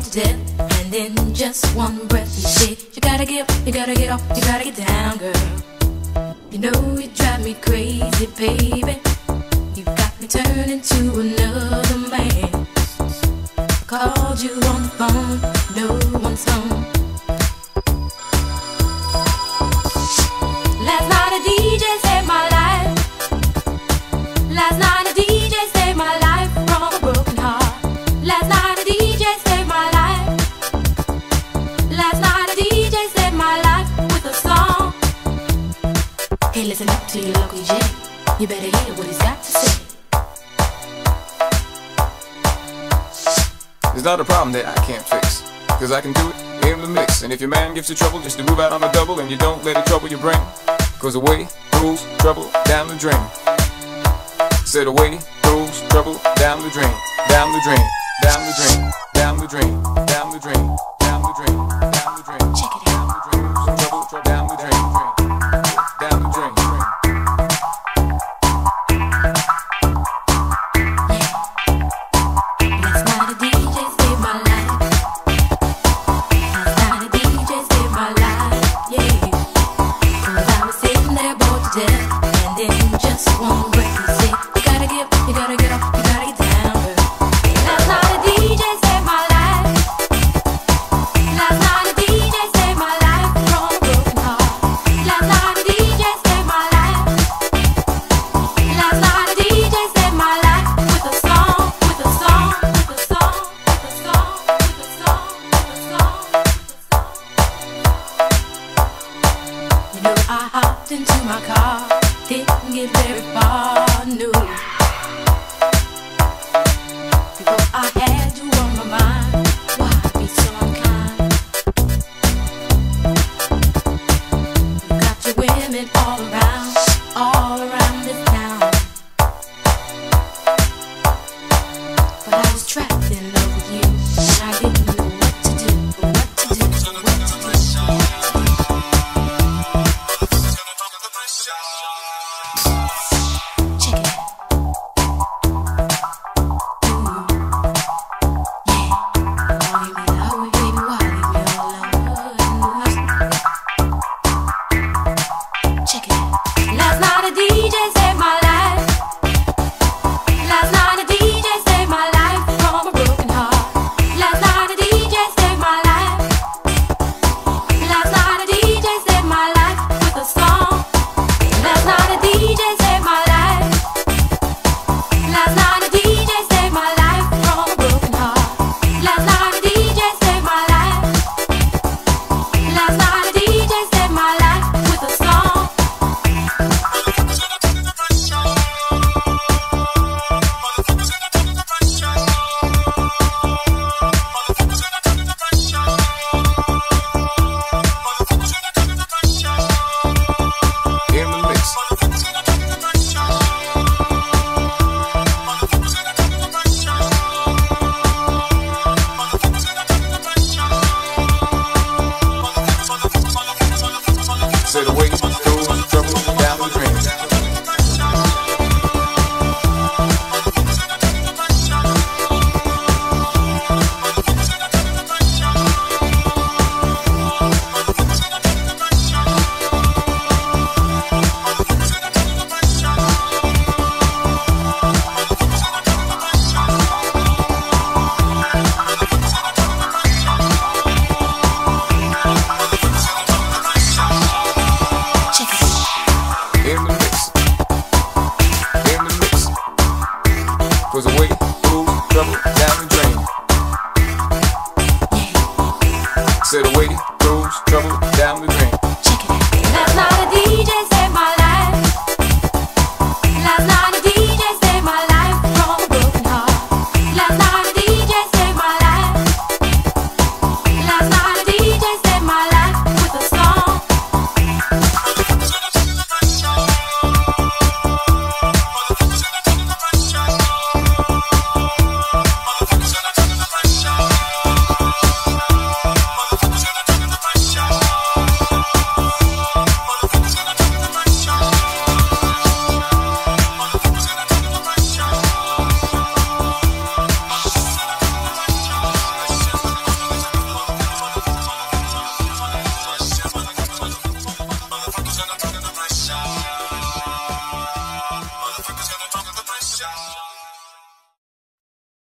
to death, and in just one breath you say, you gotta get up, you gotta get off, you gotta get down, girl. You know you drive me crazy, baby. You got me turning to another man. Called you on the phone, no one's home. Last night a DJ saved my life. Last night a DJ saved my life from a broken heart. Last night a DJ saved my life. Last night a DJ saved my life with a song. Hey, listen up to your local J. You better hear what he's got to say. There's not a problem that I can't fix, cause I can do it in the mix. And if your man gives you trouble, just to move out on the double, and you don't let it trouble your brain. Cause away goes trouble down the drain. Said away goes trouble down the drain. Down the drain, down the drain, down the drain, down the drain, down the drain, down the drain. Check it out. Trouble down the drain, down the drain. Last night a DJ saved my life. Last night a DJ saved my life, yeah. Cause I was sitting there bored to death, and in just one breath you say, you gotta get up, you gotta get off, you gotta get down, girl. Last night a DJ saved my life. Last night a DJ saved my life from a broken heart. Last night a DJ saved my life. Last night a DJ saved my life with a song, with a song, with a song, with a song, with a song, with a song, with a song. You know I hopped into my car, didn't get very far, no. Before I had